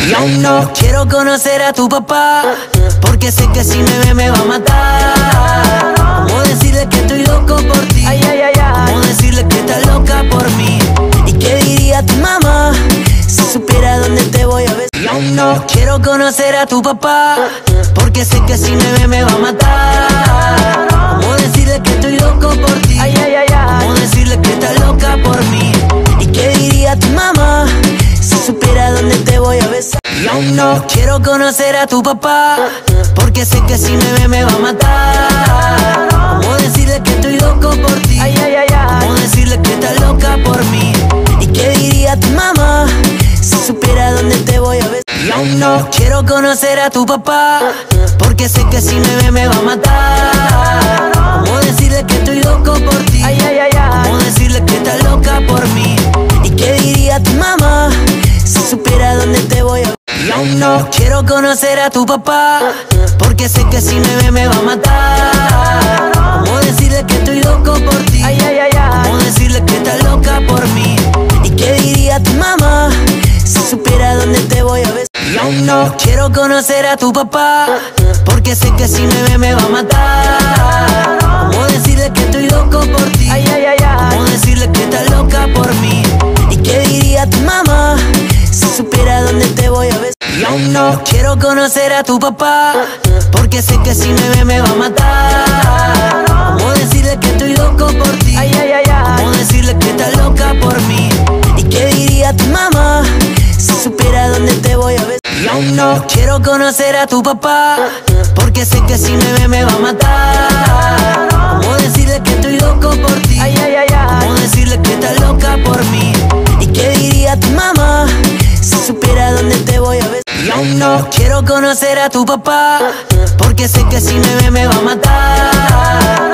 Y aún no quiero conocer a tu papá, porque sé que si me ve me va a matar. ¿Cómo decirle que estoy loco por ti? ¿Cómo decirle que estás loca por mí? ¿Y qué diría tu mamá si supiera dónde te voy a besar? Y aún no quiero conocer a tu papá, porque sé que si me ve me va a matar. ¿Cómo decirle que estoy loco por ti? ¿Cómo decirle que estás loca por mí? ¿Y qué diría tu mamá si supiera dónde te voy a besar? Y aún no quiero conocer a tu papá, porque sé que si me ve me va a matar. ¿Cómo decirle que estoy loco por ti? ¿Cómo decirle que estás loca por mí? ¿Y qué diría tu mamá si supiera dónde te voy a besar? Y aún no quiero conocer a tu papá, porque sé que si me ve me va a matar. ¿Cómo decirle que estoy loco por ti? ¿Cómo decirle que estás loca por mí? ¿Y qué diría tu mamá si supiera dónde te voy a besar? Y aún no quiero conocer a tu papá, porque sé que si me ve me va a matar. ¿Cómo decirle que estoy loco por ti? ¿Cómo decirle que estás loca por mí? ¿Y qué diría tu mamá si supiera dónde te voy a besar? Y aún no quiero conocer a tu papá, porque sé que si me ve me va a matar. ¿Cómo decirle que estoy loco por ti? ¿Cómo decirle que estás loca por mí? ¿Y qué diría tu mamá si supiera dónde te voy a besar? Y aún no quiero conocer a tu papá, porque sé que si me ve me va a matar. ¿Cómo decirle que estoy loco por ti? ¿Cómo decirle que estás loca por mí? ¿Y qué diría tu mamá si supiera dónde te voy a besar? Y aún no quiero conocer a tu papá, porque sé que si me ve me va a matar. ¿Cómo decirle que estoy loco por ti? ¿Cómo decirle que estás loca por mí? ¿Y qué diría tu mamá si supiera dónde te voy a besar? Y aún no quiero conocer a tu papá, porque sé que si me ve me va a matar.